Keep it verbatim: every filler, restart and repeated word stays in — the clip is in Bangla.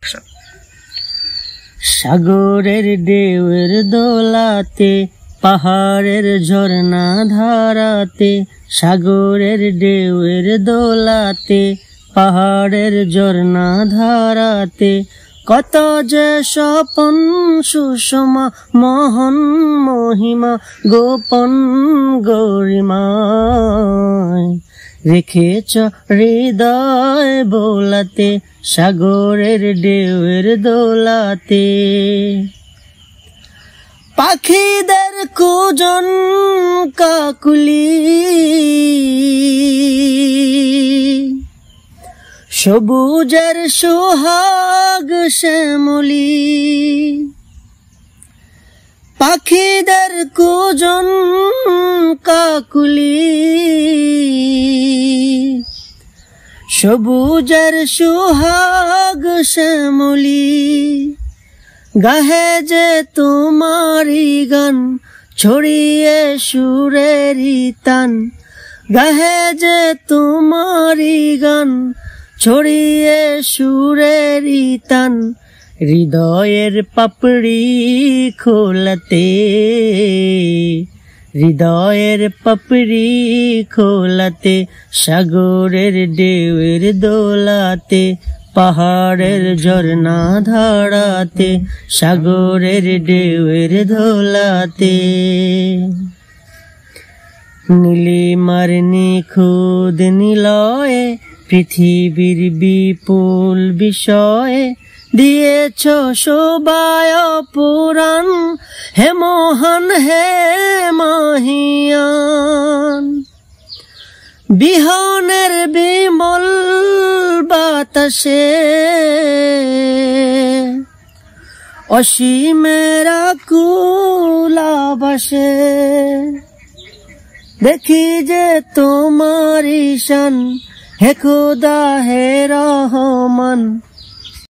সাগরের ঢেউয়ের দোলাতে পাহাড়ের ঝর্ণা ধারাতে, সাগরের ঢেউয়ের দোলাতে পাহাড়ের ঝর্ণা ধারাতে, কত যে স্বপন সুষমা মোহন মহিমা গোপন গরিমায় রেখেছ হৃদয় বোলাতে, সাগরের ঢেউয়ের দোলাতে। পাখিদের কুজন কাকুলি সবুজের সোহাগ শ্যামলি, পাখিদের কুজন কাকুলি সবুজের সোহাগ শ্যামলি, গাহে যে তোমারি গান ছড়িয়ে সুরেরি তান, গাহে যে তোমারি গান ছড়িয়ে সুরেরি তান, হৃদয়ের পাপড়ি খোলাতে, হৃদয়ের পাপড়ি খোলাতে, সাগরের ঢেউয়ের দোলাতে পাহাড়ের ঝর্ণা ধারাতে, সাগরের ঢেউয়ের দোলাতে। নীলিমার নিখুঁত নিলয়ে পৃথিবীর বিপুল বিষয়ে দিয়েছ শোভায় পুরাণ, হে মহান হে মহিয়ান। বিহনের বিমল বাতাসে অসীমের আকুল আবাসে, দেখি যে তোমার ঈশান হে খোদা হে রহমান।